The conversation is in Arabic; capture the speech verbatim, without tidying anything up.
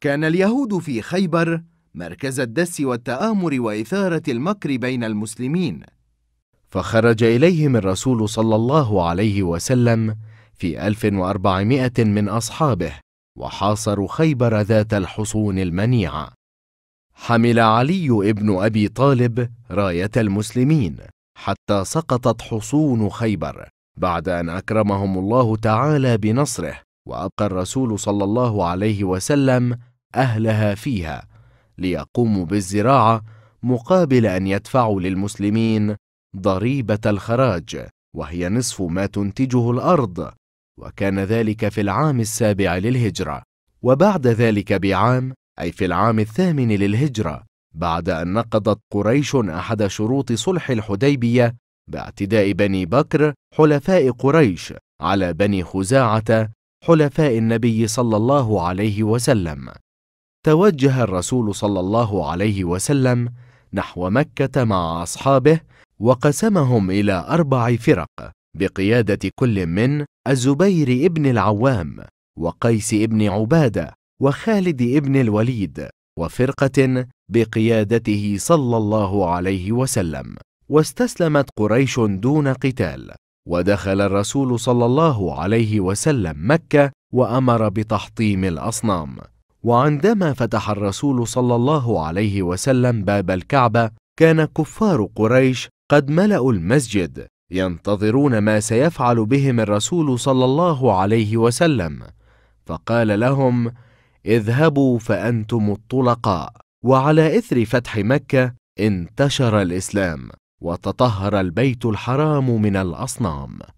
كان اليهود في خيبر مركز الدس والتآمر وإثارة المكر بين المسلمين، فخرج إليهم الرسول صلى الله عليه وسلم في ألف وأربعمائة من أصحابه، وحاصروا خيبر ذات الحصون المنيعة. حمل علي ابن أبي طالب راية المسلمين حتى سقطت حصون خيبر، بعد أن أكرمهم الله تعالى بنصره، وأبقى الرسول صلى الله عليه وسلم أهلها فيها ليقوموا بالزراعة مقابل أن يدفعوا للمسلمين ضريبة الخراج، وهي نصف ما تنتجه الأرض، وكان ذلك في العام السابع للهجرة. وبعد ذلك بعام، أي في العام الثامن للهجرة، بعد أن نقضت قريش أحد شروط صلح الحديبية باعتداء بني بكر حلفاء قريش على بني خزاعة حلفاء النبي صلى الله عليه وسلم، توجه الرسول صلى الله عليه وسلم نحو مكة مع أصحابه، وقسمهم إلى أربع فرق بقيادة كل من الزبير ابن العوام، وقيس ابن عبادة، وخالد ابن الوليد، وفرقة بقيادته صلى الله عليه وسلم. واستسلمت قريش دون قتال، ودخل الرسول صلى الله عليه وسلم مكة وأمر بتحطيم الأصنام. وعندما فتح الرسول صلى الله عليه وسلم باب الكعبة، كان كفار قريش قد ملأوا المسجد ينتظرون ما سيفعل بهم الرسول صلى الله عليه وسلم، فقال لهم: اذهبوا فأنتم الطلقاء. وعلى إثر فتح مكة انتشر الإسلام، وتطهر البيت الحرام من الأصنام.